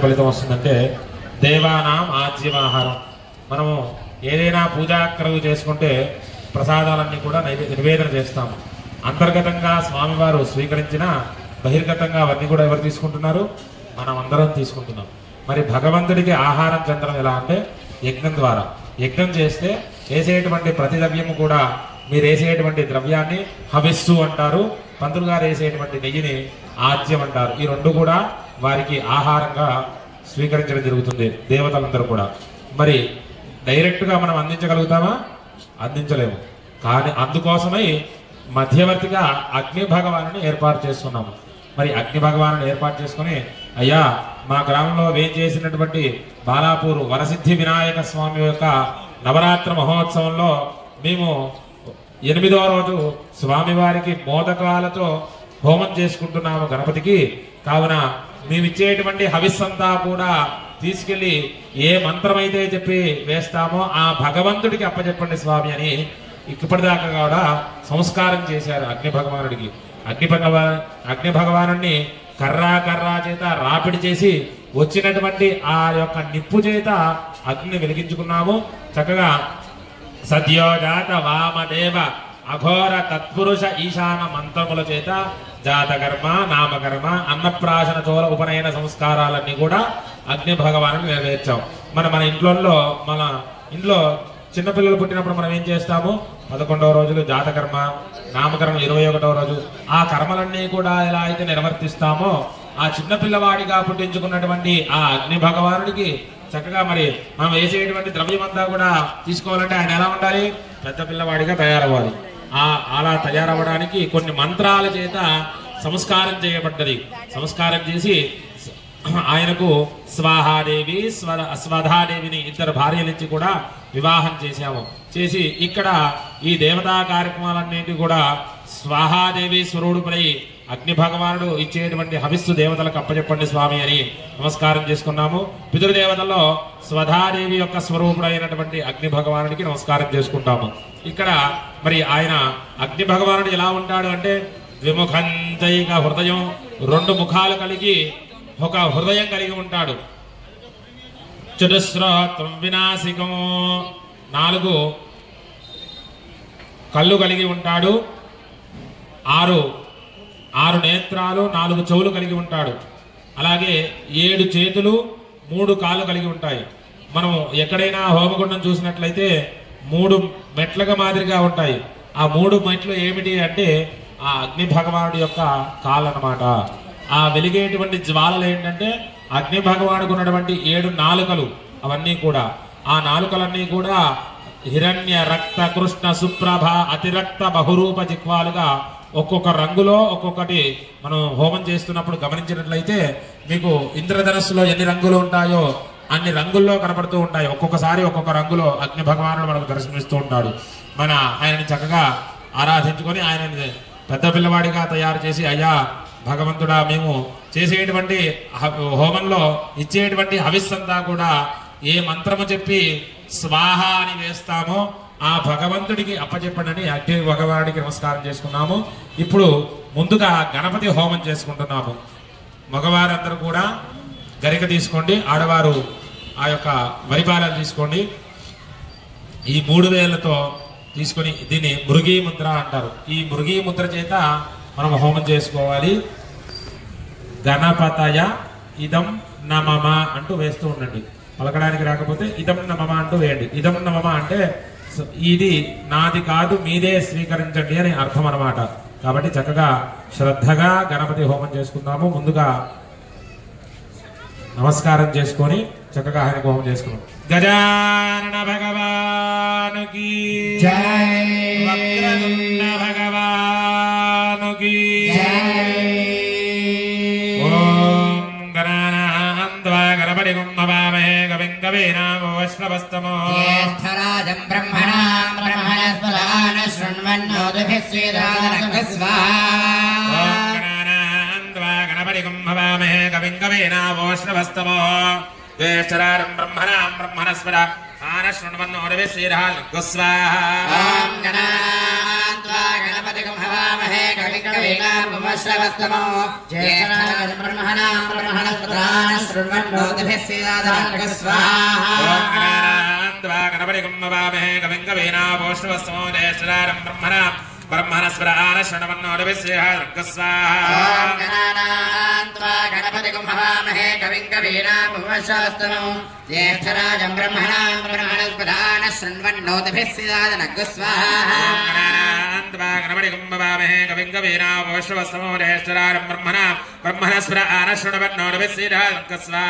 ఫలితం వస్తుందంటే దేవానాం ఆజ్యమాహారం. మనము ఏదైనా పూజాక్రతువు చేసుకుంటే ప్రసాదాలన్నీ కూడా నివేదన చేస్తాము. అంతర్గతంగా స్వామివారు స్వీకరించిన బహిర్గతంగా అవన్నీ కూడా ఎవరు తీసుకుంటున్నారు? మనం అందరం తీసుకుంటున్నాం. మరి భగవంతుడికి ఆహారం చెందడం ఎలా అంటే యజ్ఞం ద్వారా. యజ్ఞం చేస్తే వేసేటువంటి ప్రతి ద్రవ్యము కూడా మీరు వేసేటువంటి ద్రవ్యాన్ని హవిస్సు అంటారు, పంతులు గారు వేసేటువంటి నెయ్యిని ఆజ్యం అంటారు. ఈ రెండు కూడా వారికి ఆహారంగా స్వీకరించడం జరుగుతుంది దేవతలందరూ కూడా. మరి డైరెక్ట్గా మనం అందించగలుగుతామా? అందించలేము. కానీ అందుకోసమై మధ్యవర్తిగా అగ్ని భగవాను ఏర్పాటు చేసుకున్నాము. మరి అగ్ని భగవాను ఏర్పాటు చేసుకుని, అయ్యా మా గ్రామంలో వేంచేసినటువంటి బాలాపూర్ వరసిద్ధి వినాయక స్వామి యొక్క నవరాత్రి మహోత్సవంలో మేము 8వ రోజు స్వామివారికి మోదకాలతో హోమం చేసుకుంటున్నాము గణపతికి. కావున మేమిచ్చేటువంటి హవిస్సంతా కూడా తీసుకెళ్లి ఏ మంత్రమైతే చెప్పి వేస్తామో ఆ భగవంతుడికి అప్పచెప్పండి స్వామి అని ఇప్పటిదాకా కూడా సంస్కారం చేశారు అగ్ని భగవానుడికి. అగ్ని భగవానుడిని కర్రా చేత రాపిడి చేసి వచ్చినటువంటి ఆ యొక్క నిప్పు చేత అగ్నిని వెలిగించుకున్నాము. చక్కగా సద్యోజాత వామదేవ అఘోర తత్పురుష ఈశాన మంత్రముల చేత జాతకర్మ, నామకర్మ, అన్నప్రాశన, చోళ, ఉపనయన సంస్కారాలన్నీ కూడా అగ్ని భగవానుడికి నెరవేర్చాం. మన ఇంట్లో చిన్నపిల్లలు పుట్టినప్పుడు మనం ఏం చేస్తాము? 11వ రోజులు జాతకర్మ, నామకర్మ 21వ రోజు. ఆ కర్మలన్నీ కూడా ఎలా అయితే నిర్వర్తిస్తామో ఆ చిన్నపిల్లవాడిగా పుట్టించుకున్నటువంటి ఆ అగ్ని భగవానుడికి చక్కగా మరి మనం వేసేటువంటి ద్రవ్యమంతా కూడా తీసుకోవాలంటే ఆయన ఎలా ఉండాలి? పెద్ద పిల్లవాడిగా తయారవ్వాలి. అలా తయారవ్వడానికి కొన్ని మంత్రాల చేత సంస్కారం చేయబడ్డది. సంస్కారం చేసి ఆయనకు స్వాహాదేవి, స్వధాదేవిని ఇద్దరు భార్యలిచ్చి కూడా వివాహం చేశాము. చేసి ఇక్కడ ఈ దేవతా కార్యక్రమాలన్నింటి కూడా స్వాహాదేవి స్వరూపుడై అగ్ని భగవానుడు ఇచ్చేటువంటి హవిస్సు దేవతలకు అప్పచెప్పండి స్వామి అని నమస్కారం చేసుకున్నాము. పితృదేవతల్లో స్వధాదేవి యొక్క స్వరూపుడైనటువంటి అగ్ని భగవానుడికి నమస్కారం చేసుకుంటాము. ఇక్కడ మరి ఆయన అగ్ని భగవానుడు ఎలా ఉంటాడు అంటే ద్విముఖంతైక హృదయం, 2 ముఖాలు కలిగి ఒక హృదయం కలిగి ఉంటాడు. చతుశ్రోత్రం వినాశికం, 4 కళ్ళు కలిగి ఉంటాడు. 6 నేత్రాలు, 4 చెవులు కలిగి ఉంటాడు. అలాగే 7 చేతులు, 3 కాళ్ళు కలిగి ఉంటాయి. మనం ఎక్కడైనా హోమగుండం చూసినట్లయితే 3 మెట్లుగా మాదిరిగా ఉంటాయి. ఆ 3 మెట్లు ఏమిటి అంటే ఆ అగ్ని భగవానుడి యొక్క కాళ్ళు అన్నమాట. ఆ వెలిగేటువంటి జ్వాలలు ఏంటంటే అగ్ని భగవానుడికి ఉన్నటువంటి 7 నాలుకలు. అవన్నీ కూడా ఆ నాలుకలన్నీ కూడా హిరణ్య రక్త కృష్ణ సుప్రభ అతిరక్త బహురూప జిహ్వాలుగా ఒక్కొక్క రంగులో ఒక్కొక్కటి మనం హోమం చేస్తున్నప్పుడు గమనించినట్లయితే మీకు ఇంద్రధనస్సులో ఎన్ని రంగులు ఉంటాయో అన్ని రంగుల్లో కనపడుతూ ఉంటాయి. ఒక్కొక్కసారి ఒక్కొక్క రంగులో అగ్ని భగవానుడు మనకు దర్శనమిస్తూ ఉంటాడు. ఆయనని చక్కగా ఆరాధించుకొని ఆయనని పెద్ద పిల్లవాడిగా తయారు చేసి, అయ్యా భగవంతుడా మేము చేసేటువంటి హోమంలో ఇచ్చేటువంటి హవిస్సంతా కూడా ఏ మంత్రము చెప్పి స్వాహ అని వేస్తామో ఆ భగవంతుడికి అప్పచెప్పడని అగ్ని భగవానుడికి నమస్కారం చేసుకున్నాము. ఇప్పుడు ముందుగా గణపతి హోమం చేసుకుంటున్నాము. మగవారందరూ కూడా గరిక తీసుకోండి, ఆడవారు ఆ యొక్క వరిపాలను తీసుకోండి. ఈ 3 వేలతో తీసుకొని దీన్ని మృగీ ముద్ర అంటారు. ఈ మృగీ ముద్ర చేత మనం హోమం చేసుకోవాలి. గణపతయ ఇదం నమమ అంటూ వేస్తూ ఉండండి. పలకడానికి రాకపోతే ఇదం నమమ అంటూ వేయండి. ఇదం నమమ అంటే ఇది నాది కాదు, మీదే స్వీకరించండి అని అర్థం అన్నమాట. కాబట్టి చక్కగా శ్రద్ధగా గణపతి హోమం చేసుకుందాము. ముందుగా నమస్కారం చేసుకొని చక్కగా ఆయన హోమం చేసుకున్నాం. గజానన భగవానుకి జై, వక్రతుండ భగవానుకి జై. ఓం గణానాన్త్వా గణపతిం హవామహే కవిం కవీనాం వైష్ణవస్తమో జ్యేష్ఠరాజం బ్రహ్మణాం బ్రహ్మణస్పదాన శృణ్వన్నోతిభిః శ్రీరాజనః స్వాహా. ఓం గణానాన్త్వా గణపతిం హవామహే కవిం కవీనాం వైష్ణవస్తమో జ్యేష్ఠరాజం బ్రహ్మణాం బ్రహ్మణస్పదాన శృణ్వన్నోతిభిః శ్రీరాజనః స్వాహా. ఓం గణానాన్త్వా గణపతిం హవామహే కవిం कविनामुपश्रवस्तमो ज्येष्ठराज ब्रह्मणां ब्रह्मणस्पदान शृण्वन्नोतिभिः सीदादानक स्वाहा गणपतिं नमामहे कविं कवीनामुपश्रवस्तमो ज्येष्ठराज ब्रह्मणां ब्रह्मणस्पदान शृण्वन्नोतिभिः सीदादानक स्वाहा गणपतिं नमामहे कविं कवीनामुपश्रवस्तमो ज्येष्ठराज ब्रह्मणां ब्रह्मणस्पदान शृण्वन्नोतिभिः सीदादानक स्वाहा गणपतिं नमामहे कविं कवीनामुपश्रवस्तमो ज्येष्ठराज ब्रह्मणां ब्रह्मणस्पदान शृण्वन्नोतिभिः सीदादानक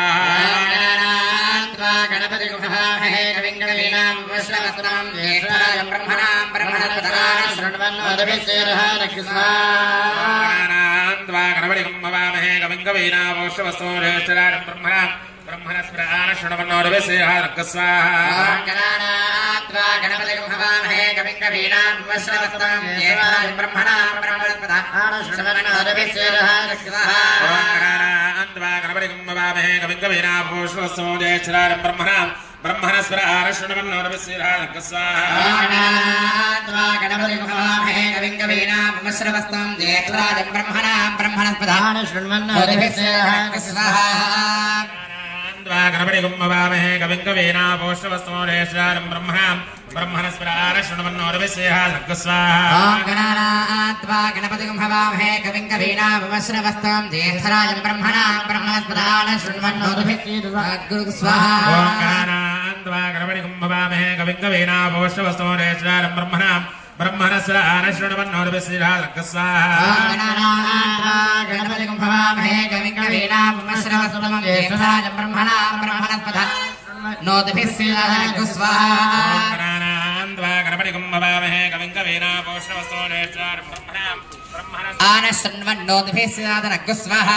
स्वाहा गणपतिं नमामहे कविं कवीनामुपश्रवस्तमो ज्येष्ठराज ब्रह्मणां ब्रह्मणस्पदान शृण्वन्नोतिभिः सीदादानक स्वाहा गणपतिं नमामहे कविं कवीनामुपश्रवस्तमो ज्येष्ठराज ब्रह्मणां ब्रह्मणस्पदान शृण्वन्नोतिभिः सीदादानक स्वाहा गणपतिं नमामहे कविं कवीनामुपश्रवस्तमो ज्येष्ठराज ब्रह्मणां ब्रह्मणस्पदान शृण्वन्नोतिभिः सीदादानक स्वाहा गणपतिं नमामहे कविं कवीनामुपश्रवस्तमो ज्येष्ठराज ब्रह्मणां ब्रह्मणस्पदान शृण्वन्नोतिभिः सीदादानक स्वाहा गणपतिं नमामहे कविं कवीनामुपश्रवस्तमो ज्येष्ठराज ब्रह्मणां ब्रह्मणस्पदान शृण्वन्नोतिभिः सीदादानक स्वाहा गणपतिं नमामहे कविं कवीनामुपश्रवस्तमो ज्येष्ठराज ब्रह्मणां ब्रह्मणस्पदान शृण्वन्नोतिभिः सीदादानक स्वाहा गणपतिं नमामहे कविं कवीनामुपश्रवस्तमो ज्येष्ठराज ब्रह्मणां ब्रह्मणस्पदान शृण्वन्नोतिभिः सीदादानक स्वाहा गणपतिं नमामहे कविं कवीनामुपश्रवस्तमो ज्येष्ठराज ब्रह्मणां ब्रह्मणस्पदान शृण्वन्नोतिभिः सीदादानक स्वाहा गणपतिं नमामहे कविं कवीनामुपश्रवस्तमो ज्येष्ठराज ब्रह्मणां ब्रह्मणस्पदान शृण्वन्नोतिभिः सीदादानक स्वाहा गणपतिं नमामहे कविं कवीनामुपश्रवस्तमो ज्येष्ठराज ब्रह्मणां आन शृण्वन्नोतिभिः सीदादानक स्वाहा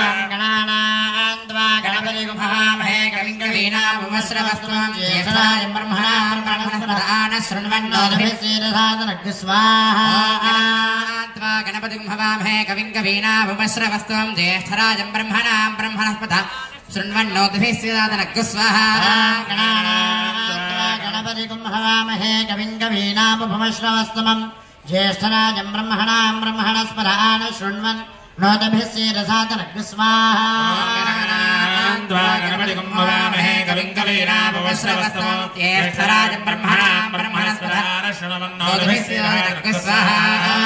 गणपतिं नमामहे कविं कवीनामुपश्रवस्तमो ज्येष्ठराज ब्रह्मणां ब्रह्मणस्पदान शृण्वन्नोतिभिः सीदादानक स्वाहा गणपतिं नमामहे कविं कवीनामुपश्रवस्तमो ज्येष्ठराज ब्रह्मणां ब्रह्मणस्पदान शृण्वन्नोतिभिः सीदादानक स्वाहा गणपतिं नमामहे कविं कवीनामुपश्रवस्तमो ज्येष्ठराज ब्रह्मणां ब्रह्मणस्पदान शृण्वन्नोतिभिः सीदादानक स्वाहा गणपतिं नमामहे कविं कवीनामुपश्रवस्तमो ज्येष्ठराज ब्रह्मणां ब्रह्मणस्पदान शृण्वन्नोतिभिः सीदादानक स्वाहा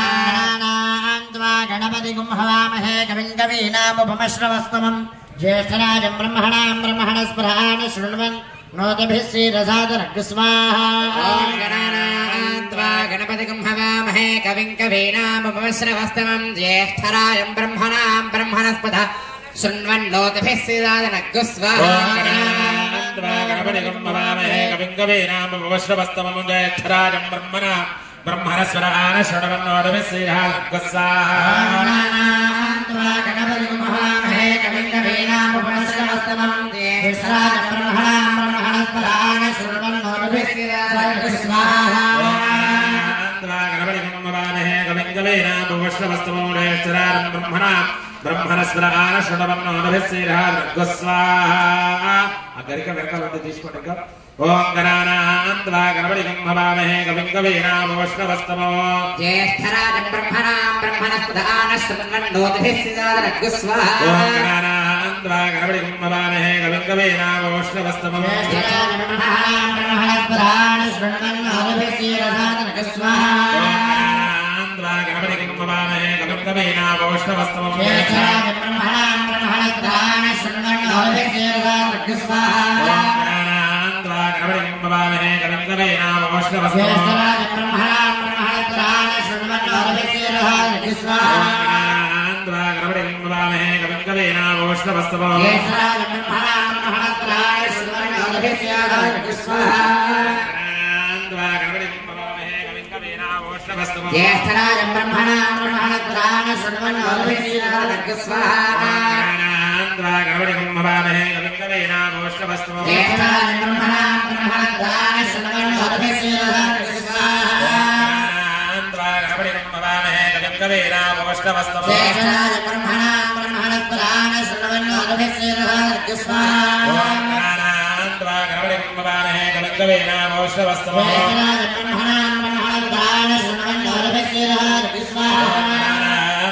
गणपतिं नमामहे कविं कवीनामुपश्रवस्तमो ज्येष्ठराज ब्रह्मणां ब्रह्मणस्पदान शृण्वन्नोतिभिः सीदादानक स्वाहा गणपतिं नमामहे कविं कवीनामुपश्रवस्तमो ज्येष्ठराज ब्रह्मणां ब्रह्मणस्पदान शृण्वन्नोतिभिः सीदादानक स्वाहा गणपतिं नमामहे कविं कवीनामुपश्रवस्तमो ज्येष्ठराज ब्रह्मणां ब्रह्मणस्पदान शृण्वन्नोतिभिः सीदादानक स्वाहा गणपतिं नमामहे कविं कवीनामुपश्रवस्तमो ज्येष्ठराज ब्रह्मणां ब्रह्मणस्पदान शृण्वन्नोतिभिः सीदादानक स्वाहा गणपतिं नमामहे कविं कवीनामुपश्रवस्तमो ज्येष्ठराज ब्रह्मणां ब्रह्मणस्पदान शृण्वन्नोतिभिः सीदादानक स्वाहा गणपतिं नमामहे कविं कवीनामुपश्रवस्तमो ज्येष्ठराज ब्रह्मणां ब्रह्मणस्पदान शृण्वन्नोतिभिः सीदादानक स्वाहा गणपतिं नमामहे कविं कवीनामुपश्रवस्तमो ज्येष्ठराज ब्रह्मणां ब्रह्मणस्पदान शृण्वन्नोतिभिः सीदादानक स्वाहा गणपतिं नमामहे कविं कवीनामुपश्रवस्तमो ज्येष्ठराज ब्रह्मणां ब्रह्मणस्पदान शृण्वन्नोतिभिः सीदादानक स्वाहा गणपतिं नमामहे कविं कवीनामुपश्रवस्तमो ज्येष्ठराज ब्रह्मणां ब्रह्मणस्पदान शृण्वन्नोतिभिः सीदादानक स्वाहा गणपतिं नमामहे कविं कवीनामुपश्रवस्तमो ज्येष्ठराज ब्रह्मणां ब्रह्मणस्पदान शृण्वन्नोतिभिः सीदादानक स्वाहा गणपतिं नमामहे कविं कवीनामुपश्रवस्तमो ज्येष्ठराज ब्रह्मणां ब्रह्मणस्पदान शृण्वन्नोतिभिः सीदादानक स्वाहा गणपतिं नमामहे कविं कवीनामुपश्रवस्तमो ज्येष्ठराज ब्रह्मणां ब्रह्मणस्पदान शृण्वन्नोतिभिः सीदादानक स्वाहा गणपतिं नमामहे कविं कवीनामुपश्रवस्तमो ज्येष्ठराज ब्रह्मणां ब्रह्मणस्पदान शृण्वन्नोतिभिः सीदादानक स्वाहा गणपतिं नमामहे कविं कवीनामुपश्रवस्तमो ज्येष्ठराज ब्रह्मणां ब्रह्मणस्पदान शृण्वन्नोतिभिः सीदादानक स्वाहा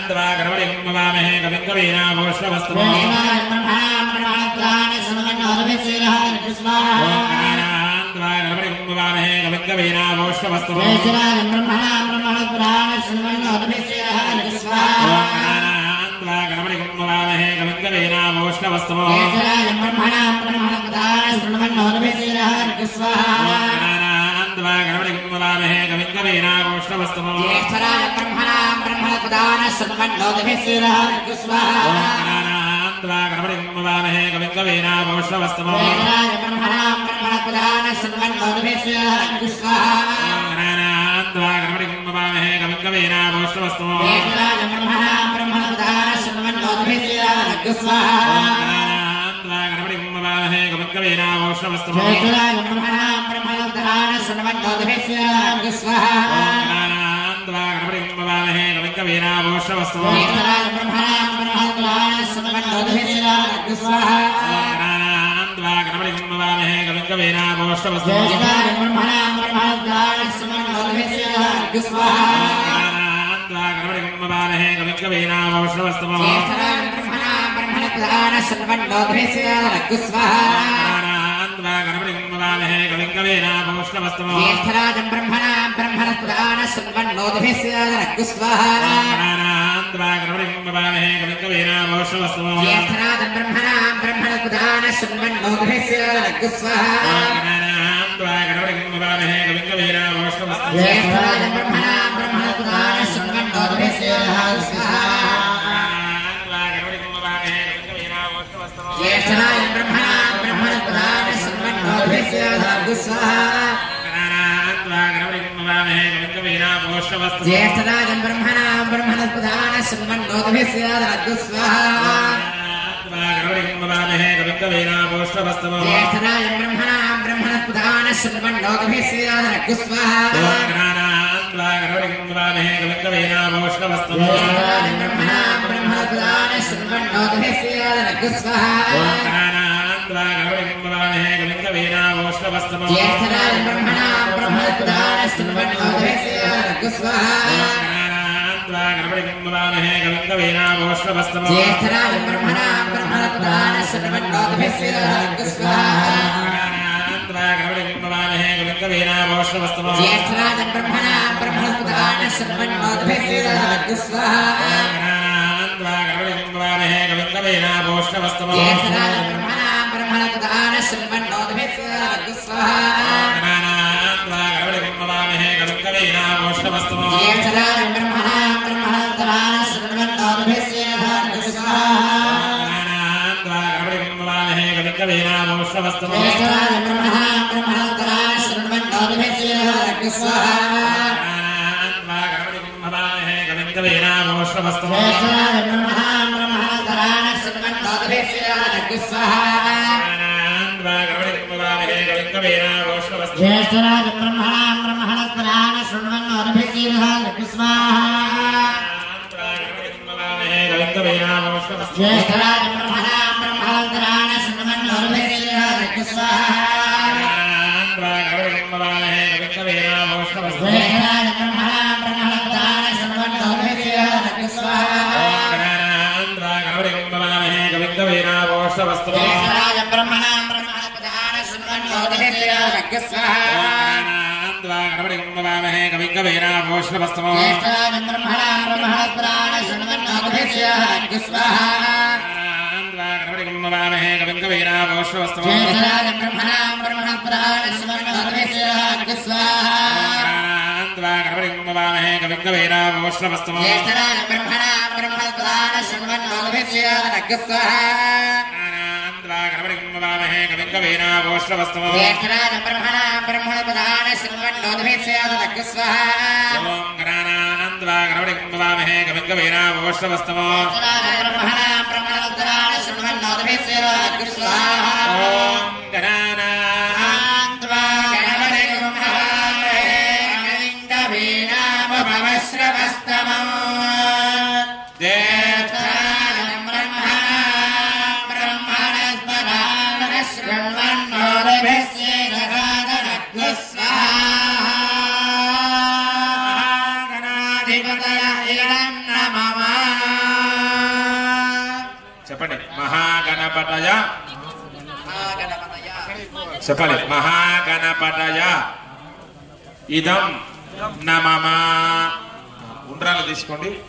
कविं कवीनाभूषणवस्तमो स्वाहा చెప్పండి. మహాగణపతయ చెప్పండి. మహాగణపతయ ఇదం నమః. ఉండ్రాలు తీసుకోండి.